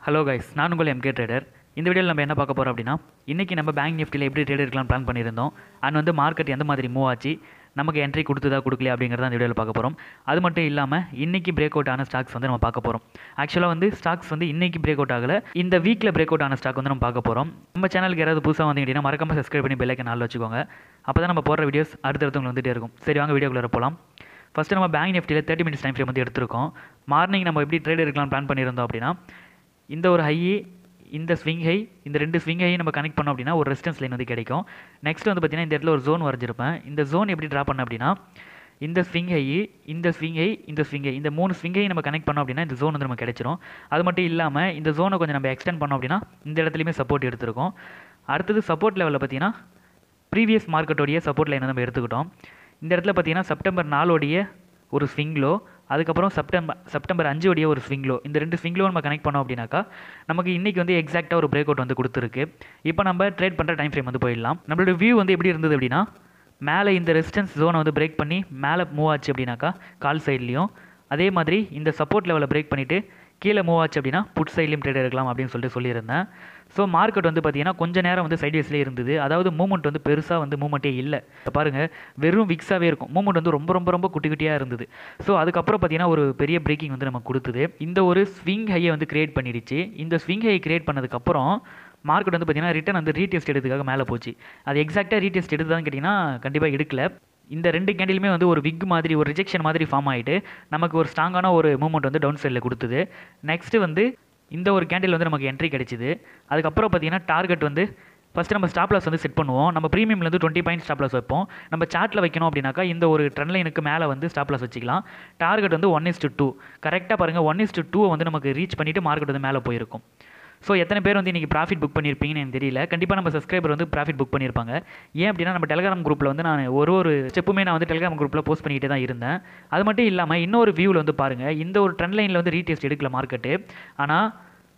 Hello guys, நான் உங்கள் MK trader. இந்த வீடியோவில் நம்ம என்ன பார்க்க போகிறோம் அப்படின்னா, இன்றைக்கி நம்ம பேங்க் நிஃப்டியில் எப்படி ட்ரேட் எடுக்கலாம் பிளான் பண்ணியிருந்தோம். அண்ட் வந்து மார்க்கெட் எந்த மாதிரி மூவ் ஆச்சு, நமக்கு என்ட்ரி கொடுத்ததா கொடுக்கலையா அப்படிங்கிறத அந்த வீடியோவில் பார்க்க போகிறோம். அது மட்டும் இல்லாமல் இன்றைக்கி பிரேக் அவுட் ஆன ஸ்டாக்ஸ் வந்து நம்ம பார்க்க போகிறோம். ஆக்சுவலாக வந்து ஸ்டாக்ஸ் வந்து இன்றைக்கி பிரேக் அவுட் ஆகலை, இந்த வீக்கில் பிரேக் அவுட் ஆன ஸ்டாக் வந்து நம்ம பார்க்க போகிறோம். நம்ம சேனலுக்கு யாராவது புதுசாக வந்தீங்கன்னா மறக்காமல் சப்ஸ்கிரைப் பண்ணி பெல் ஐக்கான் ஆல் வச்சுக்கோங்க. அப்போ தான் நம்ம போடுற வீடியோஸ் அடுத்தடுத்தவங்க வந்துகிட்டே இருக்கும். சரி, வாங்க வீடியோக்குள்ளே போகலாம். ஃபஸ்ட்டு நம்ம பேங்க் நிஃப்டியில் 30 மினிட்ஸ் டைம் ஃப்ரேம் வந்து எடுத்திருக்கோம். மார்னிங் நம்ம எப்படி ட்ரேட் எடுக்கலாம் பிளான் பண்ணியிருந்தோம் அப்படின்னா, இந்த ஒரு ஹை, இந்த ஸ்விங் ஹை, இந்த ரெண்டு ஸ்விங் ஹை நம்ம கனெக்ட் பண்ணோம் அப்படின்னா ஒரு ரெசிஸ்டன்ஸ் லைன் வந்து கிடைக்கும். நெக்ஸ்ட் வந்து பார்த்தீங்கன்னா இந்த இடத்துல ஒரு ஜோன் வரைஞ்சிருப்பேன். இந்த ஜோன் எப்படி ட்ரா பண்ண அப்படின்னா, இந்த ஸ்விங் ஹை, இந்த ஸ்விங் ஹை, இந்த ஸ்விங் ஹை, இந்த 3 ஸ்விங் ஹை நம்ம கனெக்ட் பண்ணோம் அப்படின்னா இந்த ஜோன் வந்து நம்ம கிடைச்சிரும். அது மட்டும் இல்லாமல் இந்த ஜோனை கொஞ்சம் நம்ம எக்ஸ்டெண்ட் பண்ணோம் அப்படின்னா இந்த இடத்துலையுமே சப்போர்ட் எடுத்திருக்கோம். அடுத்தது சப்போர்ட் லெவலில் பார்த்தீங்கன்னா ப்ரீவியஸ் மார்க்கெட்டோடைய சப்போர்ட் லைனை நம்ம எடுத்துக்கிட்டோம். இந்த இடத்துல பார்த்தீங்கன்னா செப்டம்பர் 4 ஒரு ஸ்விங்லோ, அதுக்கப்புறம் செப்டம்பர் 5 ஒரு ஸ்விங்லோ, இந்த 2 ஸ்விங்லோ நம்ம கனெக்ட் பண்ணோம் அப்படின்னாக்கா நமக்கு இன்றைக்கி வந்து எக்ஸாக்டாக ஒரு பிரேக் அவுட் வந்து கொடுத்துருக்கு. இப்போ நம்ம ட்ரேட் பண்ணுற டைம் ஃப்ரேம் வந்து போயிடலாம். நம்மளோட வியூ வந்து எப்படி இருந்தது அப்படின்னா, மேலே இந்த ரெசிஸ்டன்ஸ் ஜோனை வந்து பிரேக் பண்ணி மேலே மூவ் ஆச்சு அப்படின்னாக்கா கால் சைட்லேயும், அதே மாதிரி இந்த சப்போர்ட் லெவலை பிரேக் பண்ணிவிட்டு கீழே மூவ் ஆச்சு அப்படின்னா புட் சைட்லையும் ட்ரேட் எடுக்கலாம் அப்படின்னு சொல்லியிருந்தேன். ஸோ மார்க்கெட் வந்து பார்த்தீங்கன்னா கொஞ்சம் நேரம் வந்து சைட்வேஸ்லேயே இருந்தது. அதாவது மூவ்மெண்ட் வந்து பெருசாக வந்து மூவ்மெண்ட்டே இல்லை. பாருங்கள், வெறும் விக்ஸாகவே இருக்கும். மூவ்மெண்ட் வந்து ரொம்ப ரொம்ப ரொம்ப குட்டி குட்டியாக இருந்தது. ஸோ அதுக்கப்புறம் பார்த்தீங்கன்னா ஒரு பெரிய பிரேக்கிங் வந்து நமக்கு கொடுத்தது. இந்த ஒரு ஸ்விங் ஹையை வந்து கிரியேட் பண்ணிடுச்சு. இந்த ஸ்விங் ஹையை கிரியேட் பண்ணதுக்கப்புறம் மார்க்கெட் வந்து பார்த்தீங்கன்னா ரிட்டன் வந்து ரீடெஸ்ட் எடுத்துக்காக மேலே போச்சு. அது எக்ஸாக்டாக ரீடெஸ்ட் எடுத்ததான்னு கேட்டிங்கன்னா கண்டிப்பாக எடுக்கல. இந்த 2 கேண்டிலுமே வந்து ஒரு விக் மாதிரி, ஒரு ரிஜெக்ஷன் மாதிரி ஃபார்ம் ஆகிட்டு நமக்கு ஒரு ஸ்ட்ராங்கான ஒரு மூவ்மெண்ட் வந்து டவுன் சைடில் கொடுத்தது. நெக்ஸ்ட்டு வந்து இந்த ஒரு கேண்டில் வந்து நமக்கு என்ட்ரி கிடைச்சிது. அதுக்கப்புறம் பார்த்தீங்கன்னா டார்கெட் வந்து ஃபஸ்ட்டு நம்ம ஸ்டாப் லாஸ் வந்து செட் பண்ணுவோம். நம்ம ப்ரீமியம்லேருந்து 20 பாயிண்ட் ஸ்டாப் லாஸ் வைப்போம். நம்ம சார்ட்டில் வைக்கணும் அப்படின்னாக்கா இந்த ஒரு ட்ரெண்ட் லைனுக்கு மேலே வந்து ஸ்டாப் லாஸ் வச்சுக்கலாம். டார்கெட் வந்து 1:2 கரெக்டாக பாருங்கள். 1:2 வந்து நமக்கு ரீச் பண்ணிவிட்டு மார்க்கெட் வந்து மேலே போயிருக்கும். ஸோ எத்தனை பேர் வந்து இன்றைக்கி ப்ராஃபிட் புக் பண்ணியிருப்பீங்கன்னு எனக்கு தெரியல. கண்டிப்பாக நம்ம சப்ஸ்கிரைபர் வந்து ப்ராஃபிட் புக் பண்ணியிருப்பாங்க. ஏன் அப்படின்னா நம்ம டெலிகிராம் குரூப்பில் வந்து நான் ஒரு ஸ்டெப்புமே நான் வந்து டெலிகிராம் குரூப்பில் போஸ்ட் பண்ணிகிட்டே தான் இருந்தேன். அது மட்டும் இல்லாமல் இன்னொரு வியூவில் வந்து பாருங்கள், இந்த ஒரு ட்ரெண்ட் லைனில் வந்து ரீடெஸ்ட் எடுக்கல மார்க்கெட்டு. ஆனால்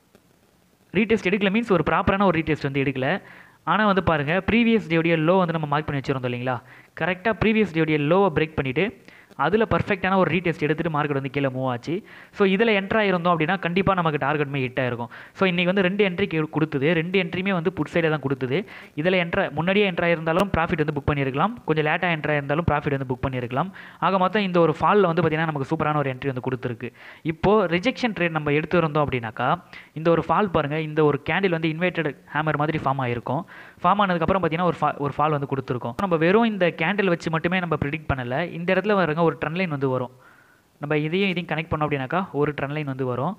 ரீடெஸ்ட் எடுக்கல மீன்ஸ் ஒரு ப்ராப்பரான ஒரு ரீடெஸ்ட் வந்து எடுக்கல. ஆனால் வந்து பாருங்கள், ப்ரீவியஸ் டேவுடைய லோ வந்து நம்ம மார்க் பண்ணி வச்சுருந்தோம் இல்லைங்களா. கரெக்டாக ப்ரீவியஸ் டேவுடைய லோவை பிரேக் பண்ணிவிட்டு அதில் பர்ஃபெக்டான ஒரு ரீடெஸ்ட் எடுத்துகிட்டு மார்க்கெட் வந்து கீழே மூவ் ஆச்சு. ஸோ இதில் என்ட்ராக இருந்தோம் அப்படின்னா கண்டிப்பாக நமக்கு டார்கெட்டுமே ஹிட் ஆயிருக்கும். ஸோ இன்றைக்கி வந்து 2 என்ட்ரி கொடுத்தது. 2 என்ட்ரியுமே வந்து புட் சைடில் தான் கொடுத்தது. இதில் முன்னாடியே என்ட்ராக இருந்தாலும் ப்ராஃபிட் வந்து புக் பண்ணியிருக்கலாம், கொஞ்சம் லேட்டாக என்ட்ராக இருந்தாலும் ப்ராஃபிட் வந்து புக் பண்ணியிருக்கலாம். ஆக மொத்தம் இந்த ஒரு ஃபாலில் வந்து பார்த்திங்கன்னா நமக்கு சூப்பரான ஒரு என்ட்ரி வந்து கொடுத்துருக்கு. இப்போது ரிஜெக்ஷன் ட்ரேட் நம்ம எடுத்து இருந்தோம் அப்படின்னாக்கா இந்த ஒரு ஃபால் பாருங்கள், இந்த ஒரு கேண்டில் வந்து இன்வெர்ட்டட் ஹேமர் மாதிரி ஃபார்ம் ஆகிருக்கும். ஃபார்ம் ஆனதுக்கப்புறம் பார்த்திங்கன்னா ஒரு ஃபால் வந்து கொடுத்துருக்கோம். நம்ம வெறும் இந்த கேண்டில் வச்சு மட்டுமே நம்ம ப்ரிடிக்ட் பண்ணலை. இந்த இடத்துல பாருங்க ஒரு ட்ரெண்ட் லைன் வந்து வரும். நம்ம இதையும் கனெக்ட் பண்ணோம் அப்படின்னாக்கா ஒரு ட்ரெண்ட் லைன் வந்து வரும்.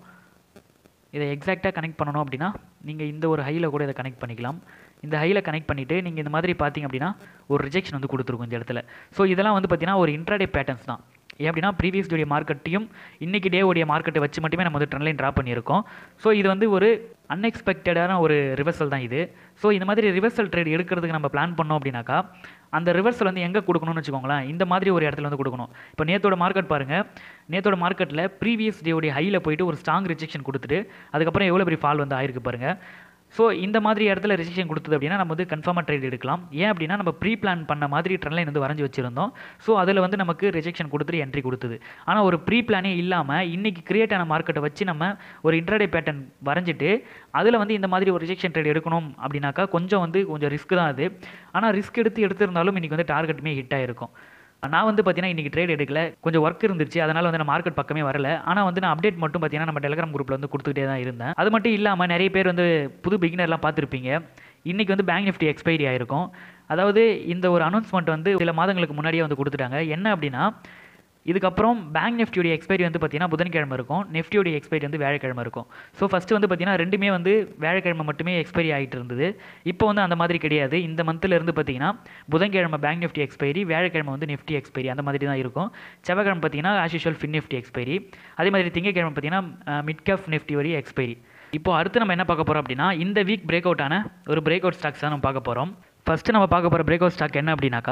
இதை எக்ஸாக்டாக கனெக்ட் பண்ணணும் அப்படின்னா நீங்கள் இந்த ஒரு ஹையில் கூட இதை கனெக்ட் பண்ணிக்கலாம். இந்த ஹையில் கனெக்ட் பண்ணிவிட்டு நீங்கள் இந்த மாதிரி பார்த்தீங்க அப்படின்னா ஒரு ரிஜெக்ஷன் வந்து கொடுத்துருக்கும் இந்த இடத்துல. ஸோ இதெல்லாம் வந்து பார்த்தீங்கன்னா ஒரு இன்ட்ராடே பேட்டர்ன்ஸ் தான். ஏன் அப்படின்னா ப்ரீவியஸ் டேவுடைய மார்க்கெட்டையும் இன்றைக்கி டேவுடைய மார்க்கெட்டை வச்சு மட்டுமே நம்ம வந்து ட்ரெண்ட் லைன் ட்ரா பண்ணியிருக்கோம். ஸோ இது வந்து ஒரு அன்எக்ஸ்பெக்டடான ஒரு ரிவர்சல் தான் இது. ஸோ இந்த மாதிரி ரிவர்சல் ட்ரேட் எடுக்கிறதுக்கு நம்ம பிளான் பண்ணோம் அப்படின்னாக்கா அந்த ரிவர்சல் வந்து எங்கே கொடுக்கணும்னு வச்சுக்கோங்களேன், இந்த மாதிரி ஒரு இடத்துல வந்து கொடுக்கணும். இப்போ நேத்தோட மார்க்கெட் பாருங்கள், நேத்தோட மார்க்கெட்டில் ப்ரீவியஸ் டேவுடைய ஹையில் போயிட்டு ஒரு ஸ்ட்ராங் ரிஜெக்ஷன் கொடுத்துட்டு அதுக்கப்புறம் எவ்வளோ பெரிய ஃபால் வந்து ஆயிருக்கு பாருங்கள். ஸோ இந்த மாதிரி இடத்துல ரிஜெக்ஷன் கொடுத்தது அப்படின்னா நம்ம வந்து கன்ஃபார்மாக ட்ரேட் எடுக்கலாம். ஏன் அப்படின்னா நம்ம ப்ரீ பிளான் பண்ண மாதிரி ட்ரெண்ட் லைன் வந்து வரைஞ்சி வச்சுருந்தோம். ஸோ அதில் வந்து நமக்கு ரிஜெக்ஷன் கொடுத்துட்டு என்ட்ரி கொடுத்தது. ஆனால் ஒரு ப்ரீ பிளானே இல்லாமல் இன்றைக்கி கிரியேட் ஆன மார்க்கெட்டை வச்சு நம்ம ஒரு இன்ட்ராடே பேட்டர்ன் வரைஞ்சிட்டு அதில் வந்து இந்த மாதிரி ஒரு ரிஜெக்ஷன் ட்ரேட் எடுக்கணும் அப்படின்னாக்கா கொஞ்சம் ரிஸ்க் தான் அது. ஆனால் ரிஸ்க் எடுத்திருந்தாலும் இன்றைக்கி வந்து டார்கெட்டுமே ஹிட் ஆகிருக்கும். நான் வந்து பார்த்தீங்கன்னா இன்றைக்கி ட்ரேட் எடுக்கல, கொஞ்சம் ஒர்க் இருந்துச்சு, அதனால் வந்து நான் மார்க்கெட் பக்கமே வரல. ஆனால் வந்து நான் அப்டேட் மட்டும் பார்த்தீங்கன்னா நம்ம டெலிகிராம் குரூப்பில் வந்து கொடுத்துக்கிட்டே தான் இருந்தேன். அது மட்டும் இல்லாமல் நிறைய பேர் வந்து புது பிகினர்லாம் பார்த்துருப்பீங்க. இன்றைக்கி வந்து பேங்க் நிஃப்டி எக்ஸ்பைரி ஆகிருக்கும். அதாவது இந்த ஒரு அனௌன்ஸ்மெண்ட் வந்து சில மாதங்களுக்கு முன்னாடியே வந்து கொடுத்துட்டாங்க. என்ன அப்படின்னா, இதுக்கப்புறம் பேங்க் நிஃப்டியோடைய எக்ஸ்பைரி வந்து பார்த்தீங்கன்னா புதன்கிழமை இருக்கும், நிஃப்டியோடைய எக்ஸ்பைரி வந்து வியாழக்கிழமை இருக்கும். ஸோ ஃபஸ்ட்டு வந்து பார்த்தீங்கன்னா ரெண்டுமே வந்து வியாழக்கிழமை மட்டுமே எக்ஸ்பைரி ஆகிட்டு இருந்தது. இப்போ வந்து அந்த மாதிரி கிடையாது. இந்த மந்த்லேருந்து பார்த்தீங்கன்னா புதன்கிழமை பேங்க் நிஃப்டி எக்ஸ்பைரி, வியாழக்கிழமை வந்து நிஃப்டி எக்ஸ்பைரி அந்த மாதிரி தான் இருக்கும். செவ்வாய்க்கிழமை பார்த்தீங்கன்னா as usual Fin Nifty expiry, அதே மாதிரி திங்கட்கிழமை பார்த்தீங்கன்னா மிட் கேப் நிஃப்டி வரை எக்ஸ்பைரி. இப்போ அடுத்து நம்ம என்ன பார்க்க போகிறோம் அப்படின்னா, இந்த வீக் பிரேக் அவுட் ஆன ஒரு பிரேக் அவுட் ஸ்டாக்ஸ் தான் நம்ம பார்க்க போகிறோம். ஃபஸ்ட்டு நம்ம பார்க்க போகிற பிரேக் அவுட் ஸ்டாக் என்ன அப்படின்னாக்கா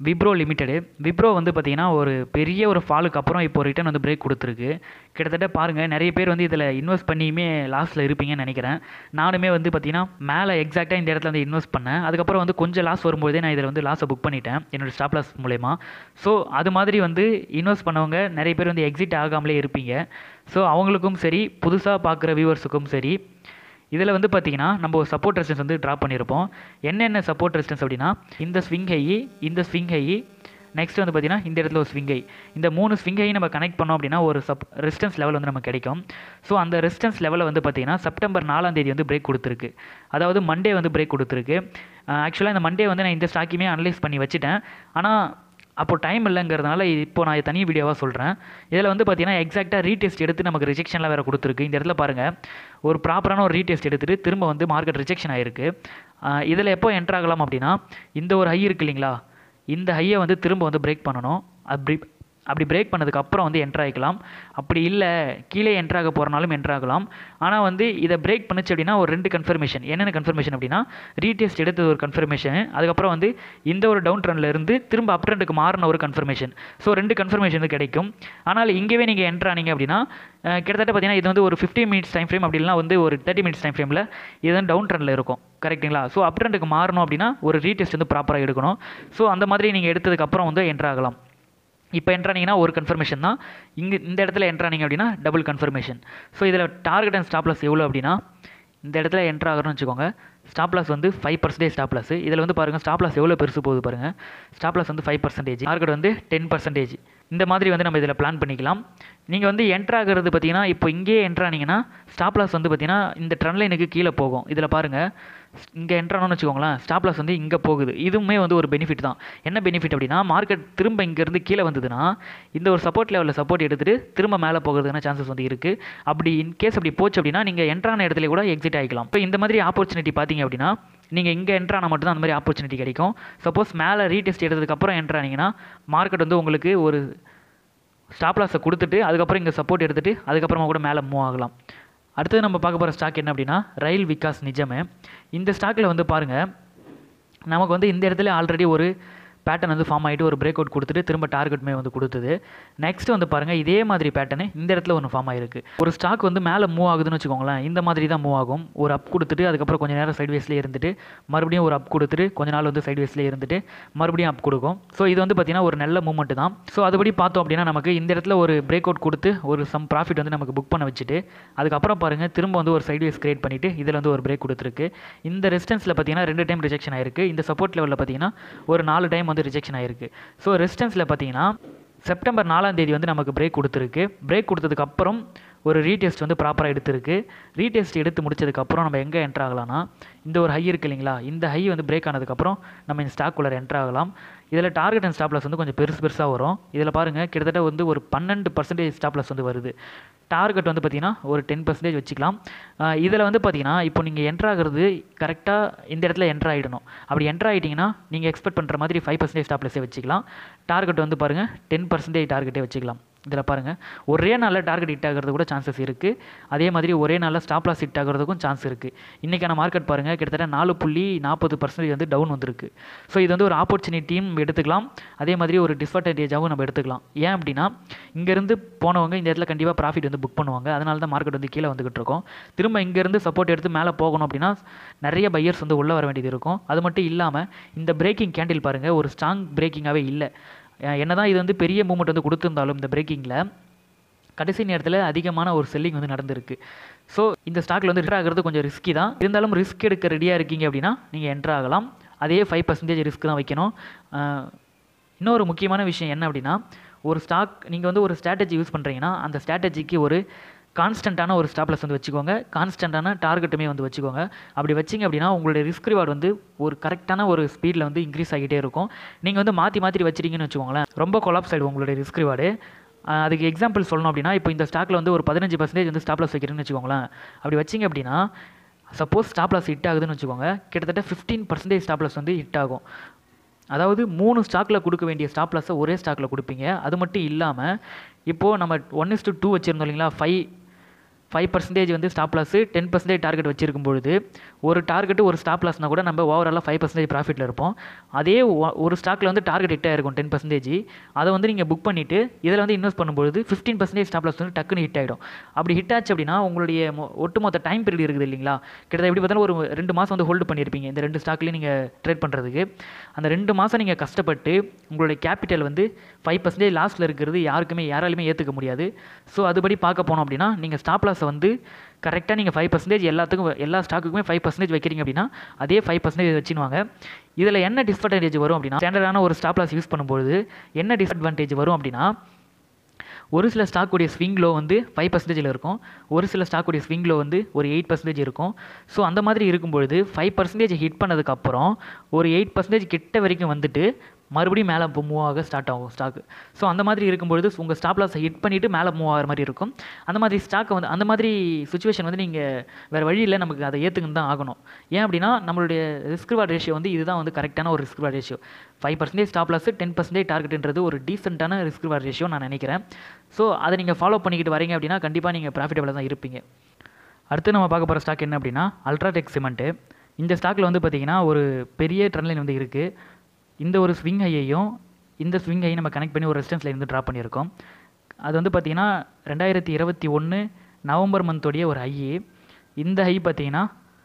விப்ரோ லிமிடெடு. விப்ரோ வந்து பார்த்தீங்கன்னா, ஒரு பெரிய ஒரு ஃபாலுக்கு அப்புறம் இப்போ ரிட்டர்ன் வந்து பிரேக் குடுத்துருக்கு. கிட்டத்தட்ட பாருங்க, நெறைய பேர் வந்து இதில இன்வெஸ்ட் பண்ணியுமே லாஸ்ல இருப்பீங்கன்னு நெனைக்கிறேன். நானுமே வந்து பார்த்தீங்கன்னா, மேல எக்ஸாக்ட்டா இந்த இடத்துல வந்து இன்வெஸ்ட் பண்ணேன். அதுக்கப்புறம் வந்து கொஞ்சம் லாஸ் வரும்போதே நான் இதில வந்து லாஸ புக் பண்ணிட்டேன். என்னோட ஸ்டாப் லாஸ் மூலியமா. ஸோ, அது மாதிரி வந்து இன்வெஸ்ட் பண்ணவங்க நெறைய பேர் வந்து எக்ஸிட் ஆகாமலே இருப்பீங்க. ஸோ, அவங்களுக்கும் சரி, புதுசா பார்க்குற வியூவர்ஸுக்கும் சரி, இதில வந்து பார்த்தீங்கன்னா, நம்ம ஒரு சப்போர்ட் ரெசிஸ்டன்ஸ் வந்து ட்ரா பண்ணியிருப்போம். என்னென்ன சப்போர்ட் ரெசிஸ்டன்ஸ் அப்படின்னா, இந்த ஸ்விங் ஹை, இந்த ஸ்விங் ஹை, நெக்ஸ்ட் வந்து பார்த்தீங்கன்னா, இந்த இடத்துல ஒரு ஸ்விங் ஹை. இந்த 3 ஸ்விங் ஹை நம்ம கனெக்ட் பண்ணோம் அப்படின்னா, ஒரு ரெசிஸ்டன்ஸ் லெவல் வந்து நமக்கு கிடைக்கும். ஸோ, அந்த ரெசிஸ்டன்ஸ் லெவல வந்து பார்த்தீங்கன்னா, செப்டம்பர் 4ஆம் தேதி வந்து பிரேக் குடுத்துருக்கு. அதாவது மண்டே வந்து பிரேக் குடுத்துருக்கு. ஆக்சுவலா இந்த மண்டே வந்து நான் இந்த ஸ்டாக்கையுமே அனலைஸ் பண்ணி வச்சுட்டேன். ஆனா, அப்போ டைம் இல்லங்கிறதுனால இப்போ நான் தனி வீடியோவா சொல்றேன். இதில வந்து பார்த்தீங்கன்னா, எக்ஸாக்ட்டா ரீடெஸ்ட் எடுத்து நமக்கு ரிஜெக்ஷன்லாம் வேற குடுத்துருக்கு. இந்த இடத்துல பாருங்க, ஒரு ப்ராப்பரான ஒரு ரீடெஸ்ட் எடுத்துட்டு திரும்ப வந்து மார்க்கெட் ரிஜெக்ஷன் ஆயிருக்கு. இதில எப்போ என்டர் ஆகலாம் அப்படின்னா, இந்த ஒரு ஹை இருக்கு இல்லைங்களா? இந்த ஹையை வந்து திரும்ப வந்து பிரேக் பண்ணணும். அப்படி பிரேக் பண்ணதுக்கு அப்புறம் வந்து என்டர் ஆகிக்கலாம். அப்படி இல்லை, கீழே என்டர் ஆக போகிறனாலும் என்டர் ஆகலாம். ஆனால் வந்து இதை பிரேக் பண்ணுச்சு அப்படின்னா ஒரு 2 கன்ஃபர்மேஷன். என்னென்ன கன்ஃபர்மேஷன் அப்படின்னா, ரீடெஸ்ட் எடுத்தது ஒரு கன்ஃபர்மேஷன், அதுக்கப்புறம் வந்து இந்த ஒரு டவுன் ட்ரெண்டில் இருந்து திரும்ப அப் ட்ரெண்டுக்கு மாறின ஒரு கன்ஃபர்மேஷன். ஸோ 2 கன்ஃபர்மேஷன் கிடைக்கும். ஆனால் இங்கேவே நீங்கள் என்டர் ஆனீங்க அப்படின்னா, கிட்டத்தட்ட பார்த்தீங்கன்னா இது வந்து ஒரு 15 மினிட்ஸ் டைம் ஃப்ரேம், அப்படி இல்லைனா வந்து ஒரு 30 மினிட்ஸ் டைம் ஃப்ரேமில் இது வந்து டவுன் ட்ரெண்டில் இருக்கும். கரெக்ட்டுங்களா? ஸோ அப் ட்ரெண்டுக்கு மாறணும் அப்படின்னா ஒரு ரீடெஸ்ட் வந்து ப்ராப்பராக எடுக்கணும். ஸோ அந்த மாதிரி நீங்கள் எடுத்ததுக்கப்புறம் வந்து என்டர் ஆகலாம். இப்போ என்டர் ஆனீங்கன்னா ஒரு கன்ஃபர்மேஷன் தான். இந்த இடத்துல என்டர் ஆனீங்க அப்படின்னா டபுள் கன்ஃபர்மேஷன். ஸோ இதில் டார்கெட் அண்ட் ஸ்டாப் லாஸ் எவ்வளோ அப்படின்னா, இந்த இடத்துல என்டர் ஆகிறோம்னு வச்சுக்கோங்க. ஸ்டாப் லாஸ் வந்து 5% ஸ்டாப் லாஸ். இதில் வந்து பாருங்கள், ஸ்டாப் லாஸ் எவ்வளோ பெருசு போகுது பாருங்கள். ஸ்டாப் லாஸ் வந்து 5%, டார்கெட் வந்து 10%. இந்த மாதிரி வந்து நம்ம இதில் பிளான் பண்ணிக்கலாம். நீங்கள் வந்து என்டர் ஆகிறது பார்த்தீங்கன்னா, இப்போ இங்கேயே என்டர் ஆனீங்கன்னா ஸ்டாப் லாஸ் வந்து பார்த்தீங்கன்னா இந்த ட்ரெண்ட் லைனுக்கு கீழே போகும். இதில் பாருங்கள், இங்கே என்டர் ஆனோன்னு வச்சுக்கோங்களேன், ஸ்டாப் லாஸ் வந்து இங்கே போகுது. இதுவுமே வந்து ஒரு பெனிஃபிட் தான். என்ன பெனிஃபிட் அப்படின்னா, மார்க்கெட் திரும்ப இங்கேருந்து கீழே வந்ததுன்னா இந்த ஒரு சப்போர்ட் லெவலில் சப்போர்ட் எடுத்துகிட்டு திரும்ப மேலே போகிறதுக்கான சான்சஸ் வந்து இருக்குது. அப்படி இன்கேஸ் அப்படி போச்சு அப்படின்னா நீங்கள் என்டர் ஆன இடத்துல கூட எக்ஸிட் ஆகிக்கலாம். இப்போ இந்த மாதிரி ஆப்பர்ச்சுனிட்டி பார்த்தீங்க அப்படின்னா, நீங்கள் இங்கே என்ட்ரு ஆனால் மட்டும்தான் அந்த மாதிரி ஆப்பர்ச்சுனிட்டி கிடைக்கும். சப்போஸ் மேலே ரீடெஸ்ட் எடுத்ததுக்கப்புறம் என்ட்ரு ஆனீங்கன்னா மார்க்கெட் வந்து உங்களுக்கு ஒரு ஸ்டாப் லாஸை கொடுத்துட்டு அதுக்கப்புறம் இங்கே சப்போர்ட் எடுத்துகிட்டு அதுக்கப்புறமா கூட மேலே மூவ் ஆகலாம். அடுத்தது நம்ம பார்க்க போகிற ஸ்டாக் என்ன அப்படின்னா, ரயில் விகாஸ் நிஜமே. இந்த ஸ்டாக்கில் வந்து பாருங்கள், நமக்கு வந்து இந்த இடத்துல ஆல்ரெடி ஒரு பேட்டர்ன் வந்து ஃபார்ம் ஆகிட்டு ஒரு பிரேக் அவுட் கொடுத்துட்டு திரும்ப டார்கெட்டுமே வந்து கொடுத்தது. நெக்ஸ்ட் வந்து பாருங்கள், இதே மாதிரி பேட்டர்னு இந்த இடத்துல ஒன்று ஃபார்ம் ஆகிருக்கு. ஒரு ஸ்டாக் வந்து மேலே மூவ் ஆகுதுன்னு வச்சுக்கோங்களேன், இந்த மாதிரி தான் மூவ் ஆகும். ஒரு அப் கொடுத்துட்டு அதுக்கப்புறம் கொஞ்சம் நேரம் சைட்வேஸ்லேயே இருந்துட்டு மறுபடியும் ஒரு அப் கொடுத்துட்டு கொஞ்ச நாள் வந்து சைட்வேஸ்லேயே இருந்துட்டு மறுபடியும் அப் கொடுக்கும். ஸோ இது வந்து பார்த்திங்கன்னா ஒரு நல்ல மூவ்மெண்ட் தான். ஸோ அதுபடி பார்த்தோம் அப்படின்னா நமக்கு இந்த இடத்துல ஒரு பிரேக் அவுட் கொடுத்து ஒரு சம் ப்ராஃபிட் வந்து நமக்கு புக் பண்ண வச்சுட்டு அதுக்கப்புறம் பாருங்கள் திரும்ப வந்து ஒரு சைட்வேஸ் கிரியேட் பண்ணிவிட்டு இதில் வந்து ஒரு பிரேக் கொடுத்துருக்கு. இந்த ரெசிஸ்டன்ஸில் பார்த்தீங்கன்னா 2 டைம் ரிஜெக்ஷன் ஆயிருக்கு. இந்த சப்போர்ட் லெவலில் பார்த்தீங்கன்னா ஒரு 4 டைம் வந்து ரிஜெக்ஷன் ஆயிருக்கு. ஸோ ரெசிஸ்டன்ஸில் பார்த்தீங்கன்னா செப்டம்பர் 4ஆம் தேதி வந்து நமக்கு பிரேக் கொடுத்துருக்கு. பிரேக் கொடுத்ததுக்கப்புறம் ஒரு ரீடெஸ்ட் வந்து ப்ராப்பராக எடுத்துருக்கு. ரீடெஸ்ட் எடுத்து முடிச்சதுக்கப்புறம் நம்ம எங்கே என்ட்ரு ஆகலாம்னா, இந்த ஒரு ஹை இருக்குது இல்லைங்களா, இந்த ஹை வந்து பிரேக் ஆனதுக்கப்புறம் நம்ம இந்த ஸ்டாக் குள்ளே என்ட்ரு ஆகலாம். இதில் டார்கெட் அண்ட் ஸ்டாப் லாஸ் வந்து கொஞ்சம் பெருசாக வரும். இதில் பாருங்கள், கிட்டத்தட்ட வந்து ஒரு 12% ஸ்டாப் லாஸ் வந்து வருது. டார்கெட் வந்து பார்த்திங்கன்னா ஒரு 10% வச்சுக்கலாம். இதில் வந்து பார்த்திங்கன்னா இப்போ நீங்கள் என்ட்ரு ஆகிறது கரெக்டாக இந்த இடத்துல என்ட்ரு ஆகிடணும். அப்படி என்ட்ரு ஆகிட்டிங்கன்னா நீங்கள் எக்ஸ்பெக்ட் பண்ணுற மாதிரி 5% ஸ்டாப் லாஸே வச்சுக்கலாம். டார்கெட் வந்து பாருங்கள் 10% டார்கெட்டே வச்சுக்கலாம். இதில் பாருங்கள், ஒரே நாளில் டார்கெட் ஹிட் ஆகிறது கூட சான்சஸ் இருக்குது. அதே மாதிரி ஒரே நாளில் ஸ்டாப் லாஸ் ஹிட் ஆகிறதுக்கும் சான்ஸ் இருக்குது. இன்றைக்கான மார்க்கெட் பாருங்கள், கிட்டத்தட்ட 4.40% வந்து டவுன் வந்திருக்கு. ஸோ இது வந்து ஒரு ஆப்பர்ச்சுனிட்டியும் எடுத்துக்கலாம், அதே மாதிரி ஒரு டிஸ்அட்வான்டேஜாகவும் நம்ம எடுத்துக்கலாம். ஏன் அப்படின்னா, இங்கேருந்து போனவங்க இந்த இடத்துல கண்டிப்பாக ப்ராஃபிட் வந்து புக் பண்ணுவாங்க. அதனால தான் மார்க்கெட் வந்து கீழே வந்துகிட்டு இருக்கோம். திரும்ப இங்கேருந்து சப்போர்ட் எடுத்து மேலே போகணும் அப்படின்னா நிறைய பையர்ஸ் வந்து உள்ளே வர வேண்டியது இருக்கும். அது மட்டும் இல்லாமல் இந்த பிரேக்கிங் கேண்டில் பாருங்கள், ஒரு ஸ்ட்ராங் பிரேக்கிங்காகவே இல்லை. என்ன தான் இது வந்து பெரிய மூவ்மெண்ட் வந்து கொடுத்துருந்தாலும் இந்த பிரேக்கிங்கில் கடைசி நேரத்தில் அதிகமான ஒரு செல்லிங் வந்து நடந்திருக்கு. ஸோ இந்த ஸ்டாக்கில் வந்து என்ட்ரு ஆகிறது கொஞ்சம் ரிஸ்கி தான். இருந்தாலும் ரிஸ்க் எடுக்க ரெடியாக இருக்கீங்க அப்படின்னா நீங்கள் என்ட்ரு ஆகலாம். அதே 5% ரிஸ்க் தான் வைக்கணும். இன்னொரு முக்கியமான விஷயம் என்ன அப்படின்னா, ஒரு ஸ்டாக் நீங்கள் வந்து ஒரு ஸ்ட்ராட்டஜி யூஸ் பண்ணுறீங்கன்னா அந்த ஸ்ட்ராட்டஜிக்கு ஒரு கான்ஸ்டண்ட்டான ஒரு ஸ்டாப் லாஸ் வந்து வச்சுக்கோங்க, கான்ஸ்டண்ட்டான டார்கெட்டுமே வந்து வச்சுக்கோங்க. அப்படி வச்சிங்க அப்படின்னா உங்களுடைய ரிஸ்க் ரிவார்டு வந்து ஒரு கரெக்டான ஒரு ஸ்பீடில் வந்து இன்க்ரீஸ் ஆகிட்டே இருக்கும். நீங்கள் வந்து மாற்றி வச்சிருக்கீங்கன்னு வச்சுக்கோங்களேன், ரொம்ப கொலாப்ஸ் ஆகிடும் உங்களுடைய ரிஸ்க் ரிவார்டு. அதுக்கு எக்ஸாம்பிள் சொல்லணும் அப்படின்னா, இப்போ இந்த ஸ்டாக்கில் வந்து ஒரு 15% வந்து ஸ்டாப் லாஸ் வைக்கிறேன்னு வச்சுக்கோங்களேன். அப்படி வச்சிங்க அப்படின்னா சப்போஸ் ஸ்டாப் லாஸ் ஹிட் ஆகுதுன்னு வச்சுக்கோங்க, கிட்டத்தட்ட 15% ஸ்டாப் லாஸ் வந்து ஹிட் ஆகும். அதாவது 3 ஸ்டாக்கில் கொடுக்க வேண்டிய ஸ்டாப் லாஸை ஒரே ஸ்டாக்கில் கொடுப்பீங்க. அது மட்டும் இல்லாமல் இப்போது நம்ம 1:2 வச்சுருந்தோம் இல்லைங்களா, 5% வந்து ஸ்டாப் லாஸு 10% டார்கெட் வச்சிருக்கும் பொழுது ஒரு டார்கெட்டு ஒரு ஸ்டாப் லாஸ்னால் கூட நம்ம ஓவராலாக 5% ப்ராஃபிட்டில் இருப்போம். அதே ஒரு ஸ்டாக்கில் வந்து டார்கெட் ஹிட் ஆகிருக்கும் 10%. அதை வந்து நீங்கள் புக் பண்ணிவிட்டு இதில் வந்து இன்வெஸ்ட் பண்ணும்போது 15% ஸ்டாப் லாஸ் வந்து டக்குன்னு ஹிட் ஆகிடும். அப்படி ஹிட் ஆச்சு அப்படின்னா உங்களுடைய ஒட்டுமொத்த டைம் பீரியட் இருக்குது இல்லைங்களா, கிட்டத்தட்ட எப்படி பார்த்தாலும் ஒரு 2 மாதம் வந்து ஹோல்டு பண்ணியிருப்பீங்க இந்த 2 ஸ்டாக்லேயும் நீங்கள் ட்ரேட் பண்ணுறதுக்கு. அந்த 2 மாதம் நீங்கள் கஷ்டப்பட்டு உங்களுடைய கேபிட்டல் வந்து 5% லாஸில் இருக்கிறது யாராலுமே ஏற்றுக்க முடியாது. ஸோ அதுபடி பார்க்க போனோம் அப்படின்னா நீங்கள் ஸ்டாப் லாஸை வந்து கரெக்டாக நீங்கள் 5% எல்லா ஸ்டாக்குக்குமே 5% வைக்கிறீங்க அப்படின்னா அதே 5% வச்சுக்குவாங்க. இதில் என்ன டிஸ்அட்வான்டேஜ் வரும் அப்படின்னா, ஸ்டாண்டர்டான ஒரு ஸ்டாப் லாஸ் யூஸ் பண்ணும்போது என்ன டிஸ்அட்வான்டேஜ் வரும் அப்படின்னா, ஒரு சில ஸ்டாக்குடைய ஸ்விங் லோ வந்து 5% இருக்கும், ஒரு சில ஸ்டாக்குடைய ஸ்விங் லோ வந்து ஒரு 8% இருக்கும். ஸோ அந்த மாதிரி இருக்கும்பொழுது 5% ஹிட் பண்ணதுக்கப்புறம் ஒரு 8% கிட்ட வரைக்கும் வந்துட்டு மறுபடியும் மேலே மூவ் ஆக ஸ்டார்ட் ஆகும் ஸ்டாக்கு. ஸோ அந்த மாதிரி இருக்கும்பொழுது உங்கள் ஸ்டாப் லாஸை ஹிட் பண்ணிவிட்டு மேலே மூவ் ஆகிற மாதிரி இருக்கும். அந்த மாதிரி ஸ்டாக்கை வந்து அந்த மாதிரி சுச்சுவேஷன் வந்து நீங்கள் வேறு வழி இல்லை, நமக்கு அதை ஏற்றுக்குன்னு தான் ஆகணும். ஏன் அப்படின்னா நம்மளுடைய ரிஸ்க் ரிவார்ட் ரேஷியோ வந்து இதுதான் வந்து கரெக்டான ஒரு risk reward ratio. 5% stop loss 10% டார்கெட்டுன்றது ஒரு டீசென்ட்டான ரிஸ்க் ரிவார்ட் ரேஷியோ நான் நினைக்கிறேன். ஸோ அதை நீங்கள் ஃபாலோ பண்ணிக்கிட்டு வரீங்க அப்படின்னா கண்டிப்பாக நீங்கள் ப்ராஃபிட்டபிளாக தான் இருப்பீங்க. அடுத்து நம்ம பார்க்க போகிற ஸ்டாக் என்ன அப்படின்னா அல்ட்ராடெக் சிமெண்ட்டு. இந்த ஸ்டாக்கில் வந்து பார்த்திங்கன்னா ஒரு பெரிய ட்ரெண்ட் லைன் வந்து இருக்குது. இந்த ஒரு ஸ்விங் ஹையையும் இந்த ஸ்விங் ஹையும் நம்ம கனெக்ட் பண்ணி ஒரு ரெசிஸ்டன்ஸ் லைன் வந்து ட்ரா பண்ணியிருக்கோம். அது வந்து பார்த்திங்கன்னா 2021 நவம்பர் மந்தோடைய ஒரு ஹை. இந்த ஹை பார்த்திங்கன்னா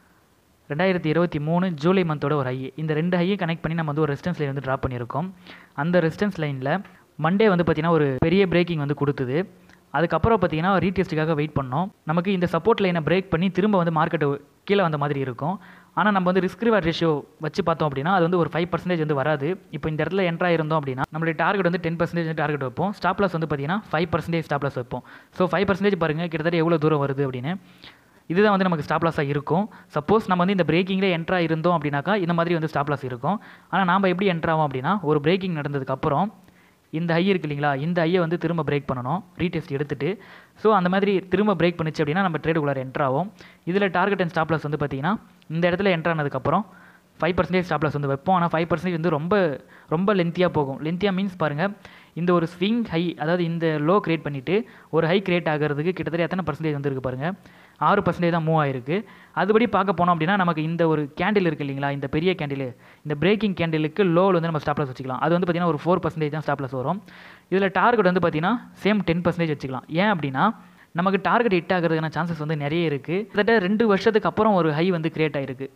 2023 ஜூலை மந்தோட ஒரு ஹை. இந்த 2 ஹையை கனெக்ட் பண்ணி நம்ம வந்து ஒரு ரெசிஸ்டன்ஸ் லைன் வந்து ட்ரா பண்ணியிருக்கோம். அந்த ரெசிஸ்டன்ஸ் லைனில் மண்டே வந்து பார்த்திங்கன்னா ஒரு பெரிய பிரேக்கிங் வந்து கொடுத்தது. அதுக்கப்புறம் பார்த்திங்கன்னா ரீடெஸ்ட்டுக்காக வெயிட் பண்ணோம். நமக்கு இந்த சப்போர்ட் லைனை பிரேக் பண்ணி திரும்ப வந்து மார்க்கெட்டு கீழே வந்த மாதிரி இருக்கும். ஆனால் நம்ம வந்து ரிஸ்க் ரிவார்ட் ரேஷியோ வச்சு பார்த்தோம் அப்படின்னா அது வந்து ஒரு 5% வந்து வராது. இப்போ இந்த இடத்துல என்ட்ரா இருந்தோம் அப்படின்னா நம்மளுடைய டார்கெட் வந்து 10% டார்கெட் வைப்போம். ஸ்டாப் லாஸ் வந்து பார்த்திங்கன்னா 5% ஸ்டாப் லாஸ் வைப்போம். ஸோ 5% பாருங்கள் கிட்டத்தட்ட எவ்வளோ தூரம் வருது அப்படின்னு. இதுதான் வந்து நமக்கு ஸ்டாப் லாஸாக இருக்கும். சப்போஸ் நம்ம வந்து இந்த பிரேக்கிங்கில் என்ட்ரா இருந்தோம் அப்படின்னாக்கா இந்த மாதிரி வந்து ஸ்டாப் லாஸ் இருக்கும். ஆனால் நாம் எப்படி என்ட்ராவோம் அப்படின்னா ஒரு பிரேக்கிங் நடந்ததுக்கப்புறம் இந்த ஹை இருக்குது இல்லைங்களா, இந்த ஹையை வந்து திரும்ப பிரேக் பண்ணணும் ரீடெஸ்ட் எடுத்துகிட்டு. ஸோ அந்த மாதிரி திரும்ப பிரேக் பண்ணிச்சு அப்படின்னா நம்ம ட்ரேடுக்குள்ளார என்ட்ராகும். இதில் டார்கெட் அண்ட் ஸ்டாப் லாஸ் வந்து பார்த்திங்கன்னா இந்த இடத்துல என்ட்ரானதுக்கப்புறம் 5% ஸ்டாப் லாஸ் வந்து வைப்போம். ஆனால் 5% வந்து ரொம்ப லென்த்தியாக போகும். லென்த்தியாக மீன்ஸ் பாருங்கள், இந்த ஒரு ஸ்விங் ஹை அதாவது இந்த லோ கிரியேட் பண்ணிவிட்டு ஒரு ஹை கிரியேட் ஆகிறதுக்கு கிட்டத்தட்ட எத்தனை பர்சன்டேஜ் வந்துருக்கு பாருங்கள், 6% தான் மூவ் ஆகிருக்கு. அதுபடி பார்க்க போனோம் அப்படின்னா நமக்கு இந்த ஒரு கேண்டில் இருக்குது இல்லைங்களா, இந்த பெரிய கேண்டில், இந்த பிரேக்கிங் கேண்டிலுக்கு லோவில் வந்து நம்ம ஸ்டாப் லாஸ் வச்சுக்கலாம். அது வந்து பார்த்திங்கன்னா ஒரு 4% தான் ஸ்டாப் லாஸ் வரும். இதில் டார்கெட் வந்து பார்த்திங்கன்னா சேம் 10% வச்சுக்கலாம். ஏன் அப்படின்னா நமக்கு டார்கெட் ஹிட் ஆகிறதுக்கான சான்சஸ் வந்து நிறைய இருக்குது. கிட்டத்தட்ட 2 வருஷத்துக்கு அப்புறம் ஒரு ஹை வந்து கிரியேட் ஆகிருக்கு.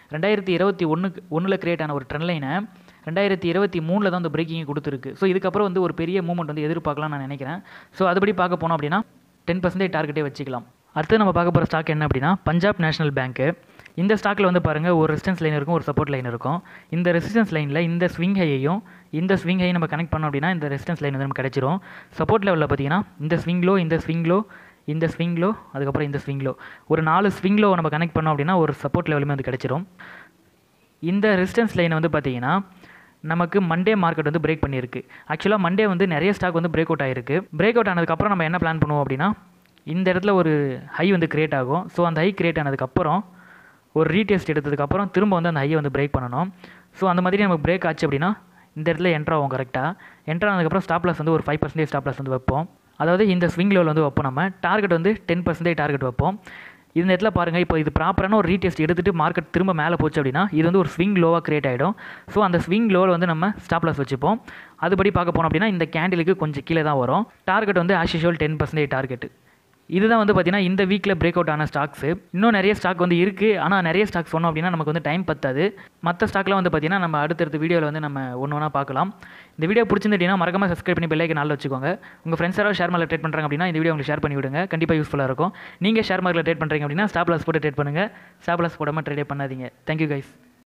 2021 கிரியேட் ஆன ஒரு ட்ரெண்ட் லைனை 2023 தான் அந்த பிரேக்கிங்கை கொடுத்துருக்கு. ஸோ இதுக்கப்புறம் வந்து ஒரு பெரிய மூவ்மெண்ட் வந்து எதிர்பார்க்கலாம் நான் நினைக்கிறேன். ஸோ அதுபடி பார்க்க போனோம் அப்படின்னா 10% டார்கெட்டே வச்சுக்கலாம். அடுத்து நம்ம பார்க்க போகிற ஸ்டாக் என்ன அப்படின்னா பஞ்சாப் நேஷனல் பேங்க்கு. இந்த ஸ்டாக்கில் வந்து பாருங்கள் ஒரு ரெசிஸ்டன்ஸ் லைன் இருக்கும், ஒரு சப்போர்ட் லைன் இருக்கும். இந்த ரெசிஸ்டன்ஸ் லைனில் இந்த ஸ்விங் ஹையையும் இந்த ஸ்விங் ஹையை நம்ம கனெக்ட் பண்ணோம் அப்படின்னா இந்த ரெசிஸ்டன்ஸ் லைன் வந்து நமக்கு கிடச்சிரும். சப்போர்ட் லெவலில் பார்த்தீங்கன்னா இந்த ஸ்விங் லோ, இந்த ஸ்விங் லோ, இந்த ஸ்விங் லோ, அதுக்கப்புறம் இந்த ஸ்விங் லோ, ஒரு 4 ஸ்விங் லோ நம்ம கனெக்ட் பண்ணோம் அப்படின்னா ஒரு சப்போர்ட் லெவலுமே வந்து கிடச்சிரும். இந்த ரெசிஸ்டன்ஸ் லைனை வந்து பார்த்திங்கன்னா நமக்கு மண்டே மார்க்கெட் வந்து பிரேக் பண்ணியிருக்கு. ஆக்சுவலாக மண்டே வந்து நிறைய ஸ்டாக் வந்து பிரேக் அவுட் ஆகிருக்கு. பிரேக் அவுட் ஆனதுக்கப்புறம் நம்ம என்ன பிளான் பண்ணுவோம் அப்படின்னா இந்த இடத்துல ஒரு ஹை வந்து கிரியேட் ஆகும். ஸோ அந்த ஹை கிரியேட் ஆனதுக்கப்புறம் ஒரு ரீடெஸ்ட் எடுத்ததுக்கப்புறம் திரும்ப வந்து அந்த ஹையை வந்து பிரேக் பண்ணணும். ஸோ அந்த மாதிரி நமக்கு பிரேக் ஆச்சு அப்படின்னா இந்த இடத்துல என்ட்ரு ஆகும். கரெக்டாக என்ட்ரு ஆனதுக்கப்புறம் ஸ்டாப் லாஸ் வந்து ஒரு 5% ஸ்டாப் லாஸ் வந்து வைப்போம். அதாவது இந்த ஸ்விங் லெவல் வந்து வைப்போம். நம்ம டார்கெட் வந்து 10% டார்கெட் வைப்போம். இந்த இடத்துல பாருங்கள், இப்போ இது ப்ராப்பரான ஒரு ரீடெஸ்ட் எடுத்துகிட்டு மார்க்கெட் திரும்ப மேலே போச்சு அப்படின்னா இது வந்து ஒரு ஸ்விங் லோவாக கிரியேட் ஆகிடும். ஸோ அந்த ஸ்விங் லோவில் வந்து நம்ம ஸ்டாப் லாஸ் வச்சுப்போம். அதுபடி பார்க்க போனோம் அப்படின்னா இந்த கேண்டிலுக்கு கொஞ்சம் கீழே தான் வரும். டார்கெட் வந்து ஆஸ் யூஷுவல் 10% டார்கெட். இதுதான் வந்து பார்த்திங்கன்னா இந்த வீக்கில் பிரேக் அவுட் ஆன ஸ்டாக்ஸு. இன்னும் நிறைய ஸ்டாக் வந்து இருக்குது. ஆனால் நிறைய ஸ்டாக்ஸ் சொன்னோம் அப்படின்னா நமக்கு வந்து டைம் பத்தாது. மற்ற ஸ்டாக்லாம் வந்து பார்த்திங்கன்னா நம்ம அடுத்தடுத்த வீடியோவில் வந்து நம்ம ஒன்று ஒன்றா பார்க்கலாம். இந்த வீடியோ பிடிச்சிருந்துட்டிங்கன்னா மறக்காம சப்ஸ்கிரைப் பண்ணி பெல் ஐகான் ஆல்ல வச்சுக்கோங்க. உங்கள் ஃப்ரெண்ட்ஸ் யாராவது ஷேர் மார்க்கெட் ட்ரேட் பண்ணுறாங்க அப்படின்னா இந்த வீடியோ உங்களுக்கு ஷேர் பண்ணி விடுங்க. கண்டிப்பாக யூஸ்ஃபுல்லாக இருக்கும். நீங்கள் ஷேர் மார்க்கெட் ட்ரேட் பண்ணுறீங்க அப்படின்னா ஸ்டாப் லாஸ் போட்டு ட்ரேட் பண்ணுங்கள். ஸ்டாப் லாஸ் போடாமல் ட்ரேட் பண்ணாதீங்க. Thank you guys.